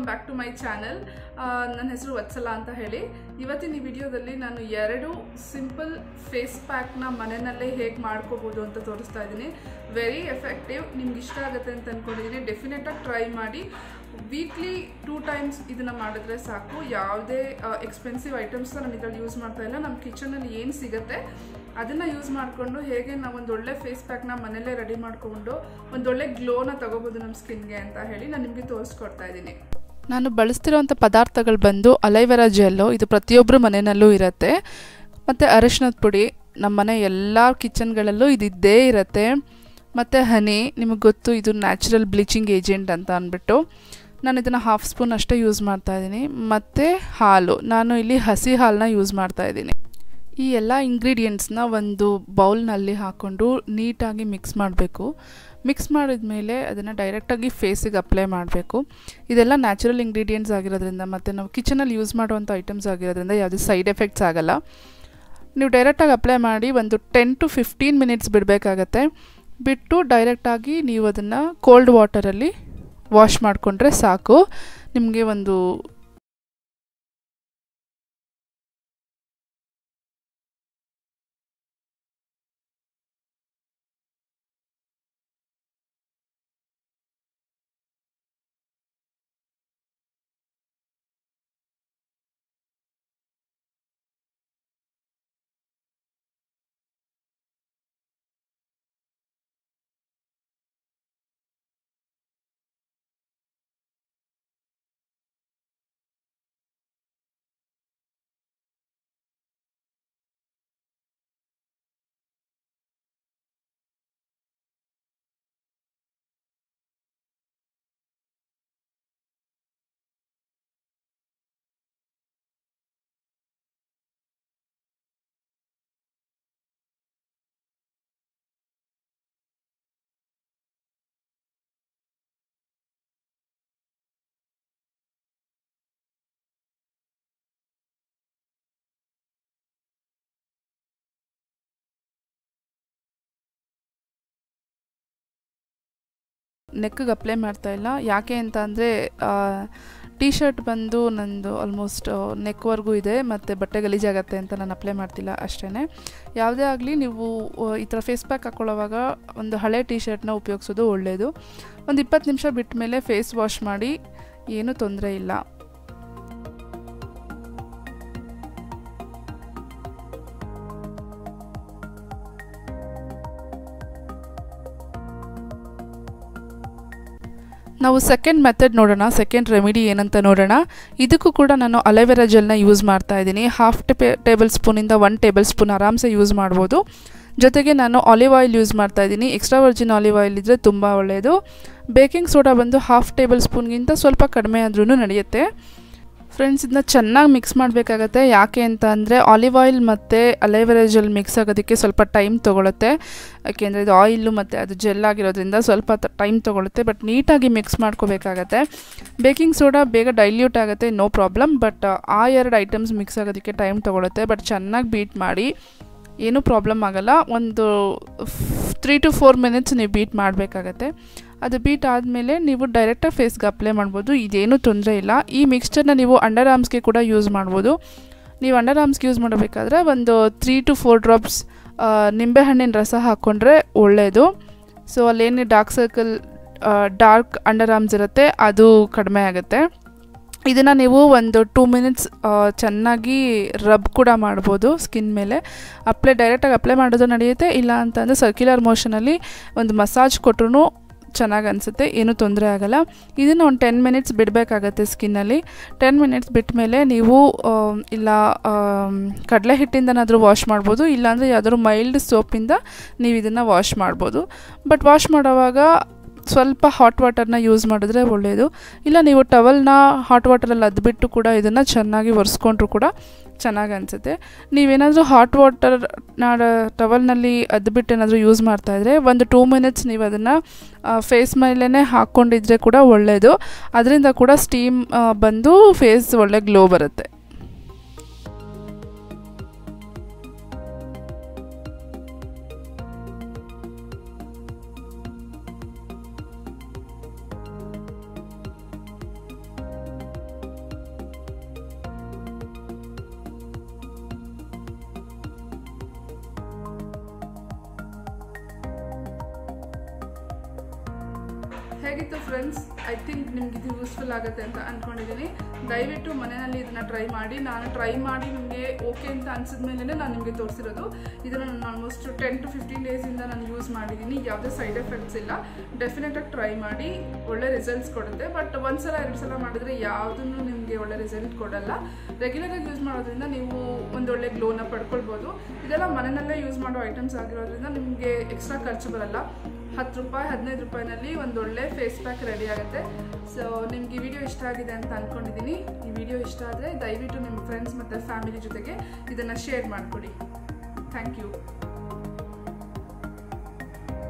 Back to my channel. ನನ್ನ ಹೆಸರು ವತ್ಸಲ ಅಂತ ಹೇಳಿ. ಇವತ್ತಿನ ಈ ವಿಡಿಯೋದಲ್ಲಿ ನಾನು 2 ಸಿಂಪಲ್ ಫೇಸ್ ಪ್ಯಾಕ್ನ ಮನೆಯಲ್ಲೇ ಹೇಗೆ ಮಾಡ್ಕೋಬೋದು ಅಂತ ತೋರಿಸ್ತಾ ಇದ್ದೀನಿ. ವೆರಿ ಎಫೆಕ್ಟಿವ್, ನಿಮ್ಗೆ ಇಷ್ಟ ಆಗುತ್ತೆ ಅಂತ ಅಂದ್ಕೊಂಡಿದ್ದೀನಿ. ಡೆಫಿನೆಟಾಗಿ ಟ್ರೈ ಮಾಡಿ. ವೀಕ್ಲಿ 2 ಟೈಮ್ಸ್ ಇದನ್ನು ಮಾಡಿದ್ರೆ ಸಾಕು. ಯಾವುದೇ ಎಕ್ಸ್ಪೆನ್ಸಿವ್ ಐಟಮ್ಸ್ನ ನಾನು ಇದರಲ್ಲಿ ಯೂಸ್ ಮಾಡ್ತಾ ಇಲ್ಲ. ನಮ್ಮ ಕಿಚನಲ್ಲಿ ಏನು ಸಿಗುತ್ತೆ ಅದನ್ನು ಯೂಸ್ ಮಾಡಿಕೊಂಡು ಹೇಗೆ ನಾವು ಒಂದು ಒಳ್ಳೆ ಫೇಸ್ ಪ್ಯಾಕ್ನ ಮನೆಯಲ್ಲೇ ರೆಡಿ ಮಾಡಿಕೊಂಡು ಒಂದೊಳ್ಳೆ ಗ್ಲೋನ ತಗೋಬೋದು ನಮ್ಮ ಸ್ಕಿನ್ಗೆ ಅಂತ ಹೇಳಿ ನಾನು ನಿಮಗೆ ತೋರಿಸ್ಕೊಡ್ತಾ ಇದ್ದೀನಿ. ನಾನು ಬಳಸ್ತಿರೋಂಥ ಪದಾರ್ಥಗಳು ಬಂದು ಅಲೋವೆರಾ ಜೆಲ್ಲು. ಇದು ಪ್ರತಿಯೊಬ್ಬರು ಮನೆಯಲ್ಲೂ ಇರುತ್ತೆ. ಮತ್ತು ಅರಿಶಿಣದ ಪುಡಿ ನಮ್ಮ ಮನೆ ಎಲ್ಲ ಕಿಚನ್ಗಳಲ್ಲೂ ಇದಿದ್ದೇ ಇರುತ್ತೆ. ಮತ್ತು ಹನಿ, ನಿಮಗೆ ಗೊತ್ತು ಇದು ನ್ಯಾಚುರಲ್ ಬ್ಲೀಚಿಂಗ್ ಏಜೆಂಟ್ ಅಂತ ಅಂದ್ಬಿಟ್ಟು ನಾನು ಇದನ್ನು 1/2 ಸ್ಪೂನ್ ಅಷ್ಟೇ ಯೂಸ್ ಮಾಡ್ತಾಯಿದ್ದೀನಿ. ಮತ್ತು ಹಾಲು, ನಾನು ಇಲ್ಲಿ ಹಸಿ ಹಾಲನ್ನ ಯೂಸ್ ಮಾಡ್ತಾಯಿದ್ದೀನಿ. ಈ ಎಲ್ಲ ಇಂಗ್ರೀಡಿಯೆಂಟ್ಸ್ನ ಒಂದು ಬೌಲ್ನಲ್ಲಿ ಹಾಕ್ಕೊಂಡು ನೀಟಾಗಿ ಮಿಕ್ಸ್ ಮಾಡಬೇಕು. ಮಿಕ್ಸ್ ಮಾಡಿದ ಮೇಲೆ ಅದನ್ನು ಡೈರೆಕ್ಟಾಗಿ ಫೇಸಿಗೆ ಅಪ್ಲೈ ಮಾಡಬೇಕು. ಇದೆಲ್ಲ ನ್ಯಾಚುರಲ್ ಇಂಗ್ರೀಡಿಯೆಂಟ್ಸ್ ಆಗಿರೋದ್ರಿಂದ ಮತ್ತು ನಾವು ಕಿಚನಲ್ಲಿ ಯೂಸ್ ಮಾಡುವಂಥ ಐಟಮ್ಸ್ ಆಗಿರೋದ್ರಿಂದ ಯಾವುದೇ ಸೈಡ್ ಎಫೆಕ್ಟ್ಸ್ ಆಗೋಲ್ಲ. ನೀವು ಡೈರೆಕ್ಟಾಗಿ ಅಪ್ಲೈ ಮಾಡಿ ಒಂದು 10 to 15 ಮಿನಿಟ್ಸ್ ಬಿಡಬೇಕಾಗತ್ತೆ. ಬಿಟ್ಟು ಡೈರೆಕ್ಟಾಗಿ ನೀವು ಅದನ್ನು ಕೋಲ್ಡ್ ವಾಟರಲ್ಲಿ ವಾಶ್ ಮಾಡಿಕೊಂಡ್ರೆ ಸಾಕು. ನಿಮಗೆ ಒಂದು ನೆಕ್ಗೆ ಅಪ್ಲೈ ಮಾಡ್ತಾಯಿಲ್ಲ. ಯಾಕೆ ಅಂತ ಅಂದರೆ ಟೀ ಶರ್ಟ್ ಬಂದು ನಂದು ಆಲ್ಮೋಸ್ಟ್ ನೆಕ್ವರೆಗೂ ಇದೆ ಮತ್ತು ಬಟ್ಟೆ ಗಲೀಜಾಗತ್ತೆ ಅಂತ ನಾನು ಅಪ್ಲೈ ಮಾಡ್ತಿಲ್ಲ ಅಷ್ಟೇ. ಯಾವುದೇ ಆಗಲಿ ನೀವು ಈ ಥರ ಫೇಸ್ ಪ್ಯಾಕ್ ಹಾಕ್ಕೊಳ್ಳೋವಾಗ ಒಂದು ಹಳೆ ಟೀ ಶರ್ಟ್ನ ಉಪಯೋಗಿಸೋದು ಒಳ್ಳೆಯದು. ಒಂದು 20 ನಿಮಿಷ ಬಿಟ್ಟ ಮೇಲೆ ಫೇಸ್ ವಾಶ್ ಮಾಡಿ, ಏನೂ ತೊಂದರೆ ಇಲ್ಲ. ನಾವು ಸೆಕೆಂಡ್ ಮೆಥಡ್ ನೋಡೋಣ, ಸೆಕೆಂಡ್ ರೆಮಿಡಿ ಏನಂತ ನೋಡೋಣ. ಇದಕ್ಕೂ ಕೂಡ ನಾನು ಅಲೋವೆರಾ ಜೆಲ್ನ ಯೂಸ್ ಮಾಡ್ತಾ ಇದ್ದೀನಿ. 1/2 ಟೇಬಲ್ ಸ್ಪೂನಿಂದ 1 ಟೇಬಲ್ ಸ್ಪೂನ್ ಆರಾಮ್ಸೆ ಯೂಸ್ ಮಾಡ್ಬೋದು. ಜೊತೆಗೆ ನಾನು ಆಲಿವ್ ಆಯಿಲ್ ಯೂಸ್ ಮಾಡ್ತಾ ಇದ್ದೀನಿ. ಎಕ್ಸ್ಟ್ರಾ ವರ್ಜಿನ್ ಆಲಿವ್ ಆಯಿಲ್ ಇದ್ದರೆ ತುಂಬ ಒಳ್ಳೆಯದು. ಬೇಕಿಂಗ್ ಸೋಡಾ ಬಂದು 1/2 ಟೇಬಲ್ ಸ್ಪೂನ್ಗಿಂತ ಸ್ವಲ್ಪ ಕಡಿಮೆ ಆದ್ರೂ ನಡೆಯುತ್ತೆ. ಫ್ರೆಂಡ್ಸ್, ಇದನ್ನ ಚೆನ್ನಾಗಿ ಮಿಕ್ಸ್ ಮಾಡಬೇಕಾಗತ್ತೆ. ಯಾಕೆ ಅಂತ ಅಂದರೆ ಆಲಿವ್ ಆಯಿಲ್ ಮತ್ತು ಅಲೋವೆರಾ ಜೆಲ್ ಮಿಕ್ಸ್ ಆಗೋದಕ್ಕೆ ಸ್ವಲ್ಪ ಟೈಮ್ ತೊಗೊಳುತ್ತೆ. ಯಾಕೆಂದರೆ ಇದು ಆಯಿಲು ಮತ್ತು ಅದು ಜೆಲ್ ಆಗಿರೋದ್ರಿಂದ ಸ್ವಲ್ಪ ಟೈಮ್ ತೊಗೊಳುತ್ತೆ. ಬಟ್ ನೀಟಾಗಿ ಮಿಕ್ಸ್ ಮಾಡ್ಕೋಬೇಕಾಗತ್ತೆ. ಬೇಕಿಂಗ್ ಸೋಡಾ ಬೇಗ ಡೈಲ್ಯೂಟ್ ಆಗುತ್ತೆ, ನೋ ಪ್ರಾಬ್ಲಮ್. ಬಟ್ ಆ 2 ಐಟಮ್ಸ್ ಮಿಕ್ಸ್ ಆಗೋದಕ್ಕೆ ಟೈಮ್ ತೊಗೊಳುತ್ತೆ. ಬಟ್ ಚೆನ್ನಾಗಿ ಬೀಟ್ ಮಾಡಿ, ಏನೂ ಪ್ರಾಬ್ಲಮ್ ಆಗೋಲ್ಲ. ಒಂದು 3 to 4 ಮಿನಿಟ್ಸ್ ನೀವು ಬೀಟ್ ಮಾಡಬೇಕಾಗತ್ತೆ. ಅದು ಬೀಟ್ ಆದಮೇಲೆ ನೀವು ಡೈರೆಕ್ಟಾಗಿ ಫೇಸ್ಗೆ ಅಪ್ಲೈ ಮಾಡ್ಬೋದು. ಇದೇನೂ ತೊಂದರೆ ಇಲ್ಲ. ಈ ಮಿಕ್ಸ್ಚರ್ನ ನೀವು ಅಂಡರ್ ಆರ್ಮ್ಸ್ಗೆ ಕೂಡ ಯೂಸ್ ಮಾಡ್ಬೋದು. ನೀವು ಅಂಡರ್ ಆರ್ಮ್ಸ್ಗೆ ಯೂಸ್ ಮಾಡಬೇಕಾದ್ರೆ ಒಂದು 3 to 4 ಡ್ರಾಪ್ಸ್ ನಿಂಬೆಹಣ್ಣಿನ ರಸ ಹಾಕ್ಕೊಂಡ್ರೆ ಒಳ್ಳೆಯದು. ಸೊ ಅಲ್ಲೇನು dark circle, dark underarms ಇರುತ್ತೆ, ಅದು ಕಡಿಮೆ ಆಗುತ್ತೆ. ಇದನ್ನು ನೀವು ಒಂದು 2 ಮಿನಿಟ್ಸ್ ಚೆನ್ನಾಗಿ ರಬ್ ಕೂಡ ಮಾಡ್ಬೋದು ಸ್ಕಿನ್ ಮೇಲೆ. ಡೈರೆಕ್ಟಾಗಿ ಅಪ್ಲೈ ಮಾಡೋದು ನಡೆಯುತ್ತೆ. ಇಲ್ಲ ಅಂತಂದರೆ ಸರ್ಕ್ಯುಲರ್ ಮೋಷನಲ್ಲಿ ಒಂದು ಮಸಾಜ್ ಕೊಟ್ಟರು ಚೆನ್ನಾಗಿ ಅನಿಸುತ್ತೆ, ಏನೂ ತೊಂದರೆ ಆಗೋಲ್ಲ. ಇದನ್ನು ಒಂದು 10 ಮಿನಿಟ್ಸ್ ಬಿಡಬೇಕಾಗತ್ತೆ ಸ್ಕಿನ್ನಲ್ಲಿ. 10 ಮಿನಿಟ್ಸ್ ಬಿಟ್ಟ ಮೇಲೆ ನೀವು ಇಲ್ಲ ಕಡಲೆ ಹಿಟ್ಟಿಂದನಾದರೂ ವಾಶ್ ಮಾಡ್ಬೋದು. ಇಲ್ಲಾಂದರೆ ಯಾವುದಾದ್ರೂ ಮೈಲ್ಡ್ ಸೋಪಿಂದ ನೀವು ಇದನ್ನು ವಾಶ್ ಮಾಡ್ಬೋದು. ಬಟ್ ವಾಶ್ ಮಾಡೋವಾಗ ಸ್ವಲ್ಪ ಹಾಟ್ ವಾಟರ್ನ ಯೂಸ್ ಮಾಡಿದ್ರೆ ಒಳ್ಳೆಯದು. ಇಲ್ಲ ನೀವು ಟವಲ್ನ ಹಾಟ್ ವಾಟರಲ್ಲಿ ಅದ್ಬಿಟ್ಟು ಕೂಡ ಇದನ್ನು ಚೆನ್ನಾಗಿ ಒರೆಸ್ಕೊಂಡ್ರೂ ಕೂಡ ಚೆನ್ನಾಗಿ ಅನಿಸುತ್ತೆ. ನೀವೇನಾದರೂ ಹಾಟ್ ವಾಟರ್ನ ಟವಲ್ನಲ್ಲಿ ಅದ್ಬಿಟ್ಟು ಏನಾದರೂ ಯೂಸ್ ಮಾಡ್ತಾಯಿದ್ರೆ ಒಂದು 2 ಮಿನಿಟ್ಸ್ ನೀವು ಅದನ್ನು ಫೇಸ್ ಮೇಲೇ ಹಾಕ್ಕೊಂಡಿದ್ರೆ ಕೂಡ ಒಳ್ಳೆಯದು. ಅದರಿಂದ ಕೂಡ ಸ್ಟೀಮ್ ಬಂದು ಫೇಸ್ ಒಳ್ಳೆ ಗ್ಲೋ ಬರುತ್ತೆ. ಹೇಗಿತ್ತು ಫ್ರೆಂಡ್ಸ್? ಐ ಥಿಂಕ್ ನಿಮ್ಗೆ ಇದು ಯೂಸ್ಫುಲ್ ಆಗುತ್ತೆ ಅಂತ ಅಂದ್ಕೊಂಡಿದ್ದೀನಿ. ದಯವಿಟ್ಟು ಮನೆಯಲ್ಲಿ ಇದನ್ನು ಟ್ರೈ ಮಾಡಿ. ನಾನು ಟ್ರೈ ಮಾಡಿ ನಿಮಗೆ ಓಕೆ ಅಂತ ಅನಿಸಿದ ಮೇಲೆ ನಾನು ನಿಮಗೆ ತೋರಿಸಿರೋದು. ಇದನ್ನು ನಾನು ಆಲ್ಮೋಸ್ಟ್ 10 to 15 ಡೇಸಿಂದ ನಾನು ಯೂಸ್ ಮಾಡಿದ್ದೀನಿ. ಯಾವುದೇ ಸೈಡ್ ಎಫೆಕ್ಟ್ಸ್ ಇಲ್ಲ. ಡೆಫಿನೆಟಾಗಿ ಟ್ರೈ ಮಾಡಿ, ಒಳ್ಳೆ ರಿಸಲ್ಟ್ಸ್ ಕೊಡುತ್ತೆ. ಬಟ್ ಒಂದು ಸಲ 2 ಸಲ ಮಾಡಿದ್ರೆ ಯಾವುದನ್ನು ನಿಮಗೆ ಒಳ್ಳೆ ರಿಸಲ್ಟ್ ಕೊಡಲ್ಲ. ರೆಗ್ಯುಲರಾಗಿ ಯೂಸ್ ಮಾಡೋದ್ರಿಂದ ನೀವು ಒಂದೊಳ್ಳೆ ಗ್ಲೋನ ಪಡ್ಕೊಳ್ಬೋದು. ಇದೆಲ್ಲ ಮನೆಯಲ್ಲೇ ಯೂಸ್ ಮಾಡೋ ಐಟಮ್ಸ್ ಆಗಿರೋದ್ರಿಂದ ನಿಮಗೆ ಎಕ್ಸ್ಟ್ರಾ ಖರ್ಚು ಬರಲ್ಲ. 10 ರೂಪಾಯಿ 15 ರೂಪಾಯಿನಲ್ಲಿ ಒಂದೊಳ್ಳೆ ಫೇಸ್ ಪ್ಯಾಕ್ ರೆಡಿ ಆಗುತ್ತೆ. ಸೊ ನಿಮ್ಗೆ ಈ ವಿಡಿಯೋ ಇಷ್ಟ ಆಗಿದೆ ಅಂತ ಅಂದ್ಕೊಂಡಿದ್ದೀನಿ. ಈ ವಿಡಿಯೋ ಇಷ್ಟ ಆದರೆ ದಯವಿಟ್ಟು ನಿಮ್ಮ ಫ್ರೆಂಡ್ಸ್ ಮತ್ತು ಫ್ಯಾಮಿಲಿ ಜೊತೆಗೆ ಇದನ್ನು ಶೇರ್ ಮಾಡಿಕೊಡಿ. Thank you.